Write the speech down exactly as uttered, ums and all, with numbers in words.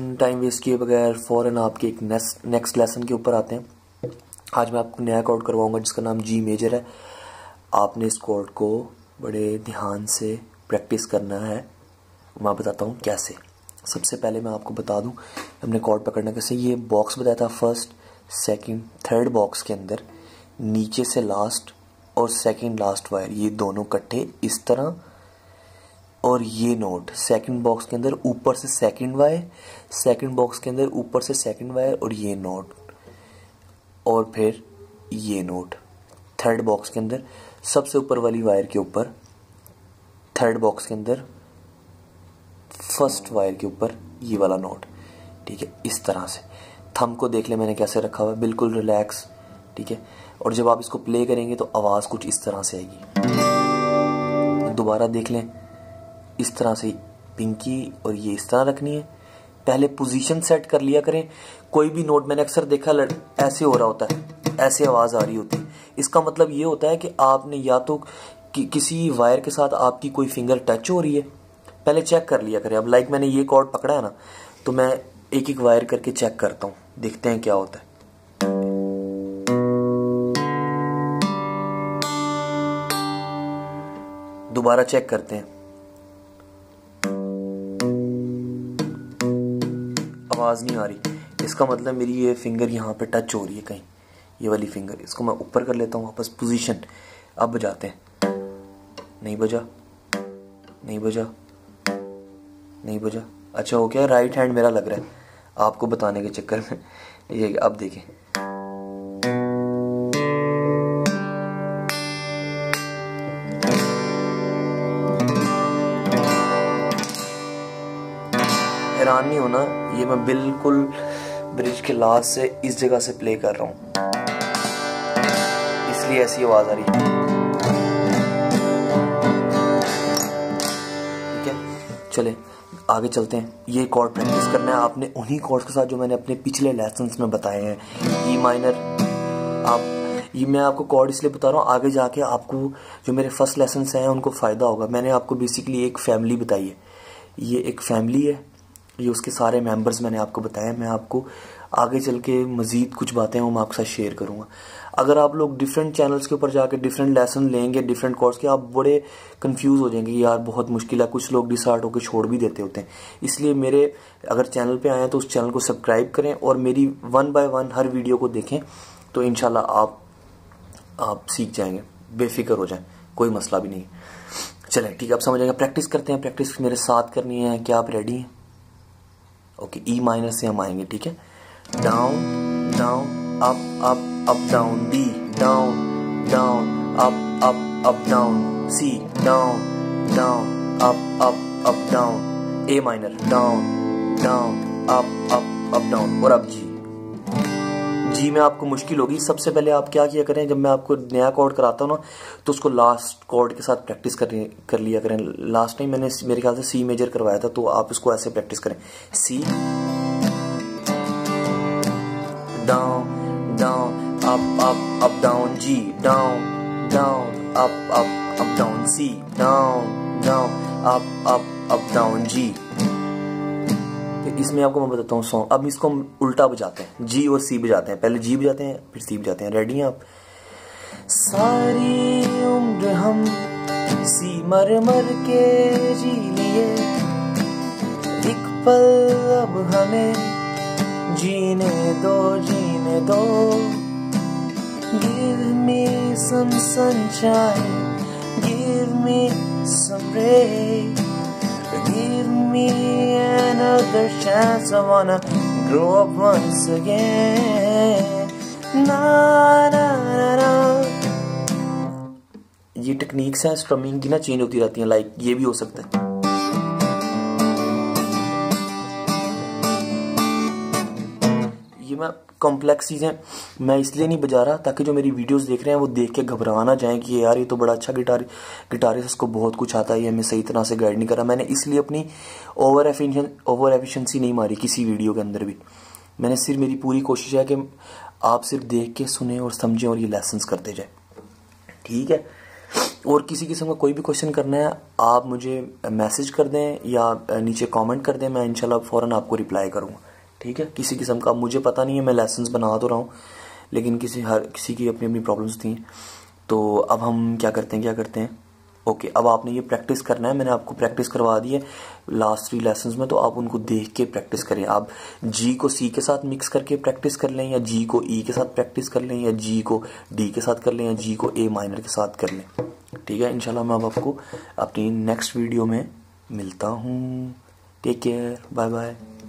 Time waste किए बगैर फ़ौरन आपके एक नेक्स्ट नेक्स्ट लेसन के ऊपर आते हैं। आज मैं आपको नया कॉर्ड करवाऊंगा जिसका नाम जी मेजर है। आपने इस कॉर्ड को बड़े ध्यान से प्रैक्टिस करना है। मैं बताता हूँ कैसे। सबसे पहले मैं आपको बता दूँ हमने कॉर्ड पकड़ना कैसे। ये बॉक्स बताया था फर्स्ट सेकंड थर्ड बॉक्स के अंदर नीचे से लास्ट और सेकंड लास्ट वायर ये दोनों इकट्ठे इस तरह, और ये नोट सेकंड बॉक्स के अंदर ऊपर से सेकंड वायर, सेकंड बॉक्स के अंदर ऊपर से सेकंड वायर और ये नोट, और फिर ये नोट थर्ड बॉक्स के अंदर सबसे ऊपर वाली वायर के ऊपर, थर्ड बॉक्स के अंदर फर्स्ट वायर के ऊपर ये वाला नोट। ठीक है, इस तरह से थंब को देख ले मैंने कैसे रखा हुआ है, बिल्कुल रिलैक्स। ठीक है, और जब आप इसको प्ले करेंगे तो आवाज़ कुछ इस तरह से आएगी। दोबारा देख लें, इस तरह से पिंकी और ये इस तरह रखनी है। पहले पोजीशन सेट कर लिया करें। कोई भी नोट मैंने अक्सर देखा लड़ ऐसे हो रहा होता है, ऐसे आवाज़ आ रही होती है। इसका मतलब ये होता है कि आपने या तो कि, किसी वायर के साथ आपकी कोई फिंगर टच हो रही है, पहले चेक कर लिया करें। अब लाइक मैंने ये कॉर्ड पकड़ा है ना, तो मैं एक एक वायर करके चेक करता हूँ, देखते हैं क्या होता है। दोबारा चेक करते हैं, आवाज नहीं आ रही। इसका मतलब मेरी ये फिंगर यहाँ पे टच हो रही है कहीं, ये वाली फिंगर। इसको मैं ऊपर कर लेता हूँ वापस पोजीशन। अब बजाते हैं, नहीं बजा, नहीं बजा, नहीं बजा। अच्छा हो गया, राइट हैंड मेरा लग रहा है आपको बताने के चक्कर में। ये अब देखें, हैरान नहीं होना, ये मैं बिल्कुल ब्रिज के लास्ट से इस जगह से प्ले कर रहा हूँ, इसलिए ऐसी आवाज आ रही है। ठीक है, चले आगे चलते हैं। ये कॉर्ड प्रैक्टिस करना है आपने उन्हीं कॉर्ड्स के साथ जो मैंने अपने पिछले लेसन्स में बताए हैं। ई माइनर, आप ये मैं आपको कॉर्ड इसलिए बता रहा हूँ, आगे जाके आपको जो मेरे फर्स्ट लेसन्स हैं उनको फ़ायदा होगा। मैंने आपको बेसिकली एक फैमिली बताई है, ये एक फैमिली है, ये उसके सारे मेंबर्स मैंने आपको बताया। मैं आपको आगे चल के मज़ीद कुछ बातें वो मैं आपके साथ शेयर करूँगा। अगर आप लोग डिफरेंट चैनल्स के ऊपर जाके डिफरेंट लेसन लेंगे डिफरेंट कोर्स के, आप बड़े कंफ्यूज हो जाएंगे, यार बहुत मुश्किल है। कुछ लोग डिसहार्ट होकर छोड़ भी देते होते हैं। इसलिए मेरे अगर चैनल पे आए हैं तो उस चैनल को सब्सक्राइब करें और मेरी वन बाय वन हर वीडियो को देखें, तो इंशाल्लाह आप आप सीख जाएंगे, बेफिक्र हो जाएं, कोई मसला भी नहीं। चलें ठीक है, आप समझ जाएंगे। प्रैक्टिस करते हैं, प्रैक्टिस मेरे साथ करनी है। क्या आप रेडी हैं? ओके, ई माइनर से हम आएंगे। ठीक है, down down up up up down, D down down up up up down, C down down up up up down, A minor down down up up up down, और अब जी। जी में आपको मुश्किल होगी। सबसे पहले आप क्या किया करें, जब मैं आपको नया कॉर्ड कराता हूँ ना, तो उसको लास्ट कॉर्ड के साथ प्रैक्टिस कर कर लिया करें। लास्ट टाइम मैंने मेरे ख्याल से सी मेजर करवाया था, तो आप इसको ऐसे प्रैक्टिस करें। C down down up up up down, G down down up up up down, C down down up up up down, G. इसमें आपको मैं बताता हूँ सॉन्ग। अब इसको हम उल्टा बजाते हैं, जी और सी बजाते हैं। पहले जी बजाते हैं फिर सी बजाते हैं। रेडी हैं आप? सारी उम्र हम सी मर मर के जी लिए, एक पल अब हमें जीने दो जीने दो। Give me some sunshine, give me some rain, give me another chance, I wanna grow up once again. Na na na na। ये टेक्निक्स हैं स्ट्रमिंग की ना, चेंज होती रहती हैं। लाइक ये भी हो सकता है। ये मैं कॉम्प्लेक्स चीज़ें मैं इसलिए नहीं बजा रहा ताकि जो मेरी वीडियोस देख रहे हैं वो देख के घबरा ना जाएं कि यार ये तो बड़ा अच्छा गिटार गिटारिस्ट, इसको बहुत कुछ आता है, ये हमें सही तरह से गाइड नहीं कर रहा। मैंने इसलिए अपनी ओवर एफिशिएंसी ओवर एफिशिएंसी नहीं मारी किसी वीडियो के अंदर भी। मैंने सिर्फ मेरी पूरी कोशिश है कि आप सिर्फ देख के सुने और समझें और ये लेसन्स करते जाए। ठीक है, और किसी किस्म का कोई भी क्वेश्चन करना है आप मुझे मैसेज कर दें या नीचे कमेंट कर दें, मैं इंशाल्लाह फ़ौरन आपको रिप्लाई करूँगा। ठीक है, किसी किस्म का मुझे पता नहीं है, मैं लेसन्स बना तो रहा हूँ लेकिन किसी हर किसी की अपनी अपनी प्रॉब्लम्स थी। तो अब हम क्या करते हैं क्या करते हैं ओके okay, अब आपने ये प्रैक्टिस करना है, मैंने आपको प्रैक्टिस करवा दी है लास्ट थ्री लेसन्स में, तो आप उनको देख के प्रैक्टिस करें। आप जी को सी के साथ मिक्स करके प्रैक्टिस कर लें, या जी को ई के साथ प्रैक्टिस कर लें, या जी को डी के साथ कर लें, या जी को ए माइनर के साथ कर लें। ठीक है, इंशाल्लाह मैं अब आपको अपनी नेक्स्ट वीडियो में मिलता हूँ। Take care, bye bye.